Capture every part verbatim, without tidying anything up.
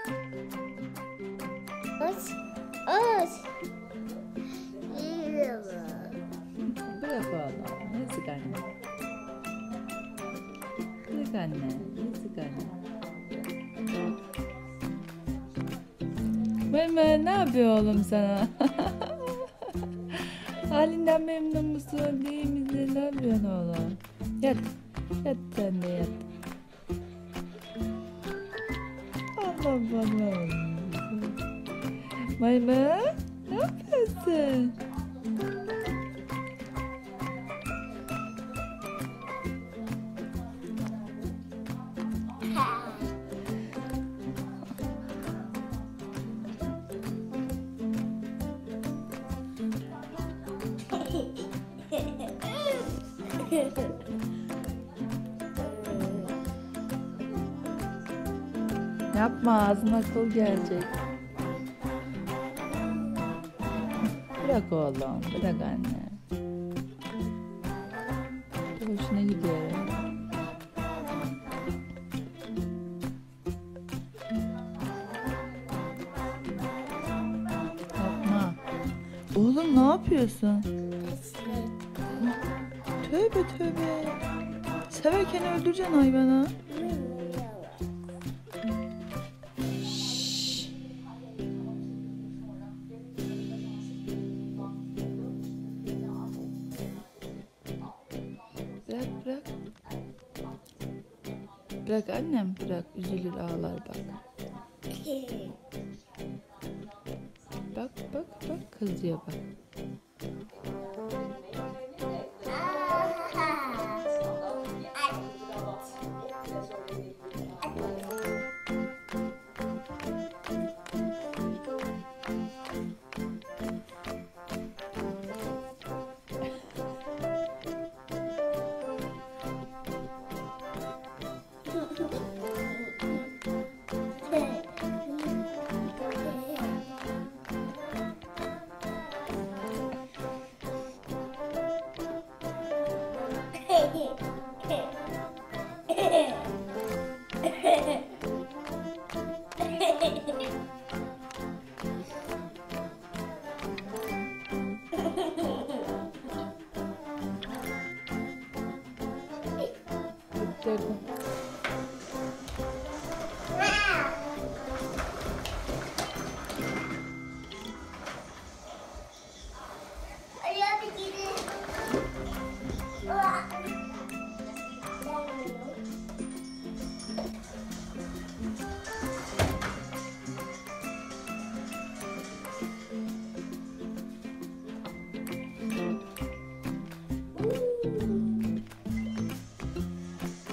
Aç. Aç. Bırak oğlum. Yazık anne. Bırak anne. Yazık anne. Mırmır ne yapıyor oğlum sana? Halinden memnun musun? Değil misin? Ne yapıyorsun oğlum? Yat. Yat sen de yat. Allah Allah. Mırmır ne yapıyorsun? Yapma, ağzına kıl gelecek. Bırak oğlum, bırak anne. Hoşuna gidiyor. Yapma. Oğlum ne yapıyorsun? Tövbe tövbe. Severken öldüreceksin hayvanı. Şşş. Bırak bırak. Bırak annem, bırak, üzülür ağlar bak. Bak bak bak, kızıyor bak.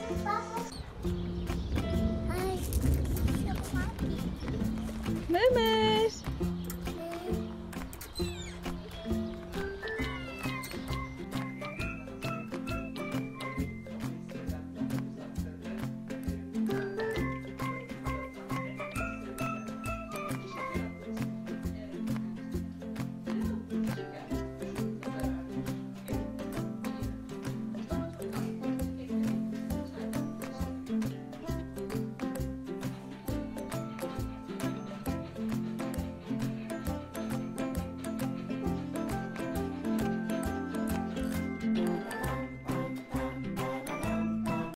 Mırmır.